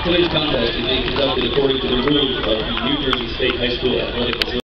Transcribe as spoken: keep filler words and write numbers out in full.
Today's contest is being conducted according to the rules of the New Jersey State High School Athletic Association.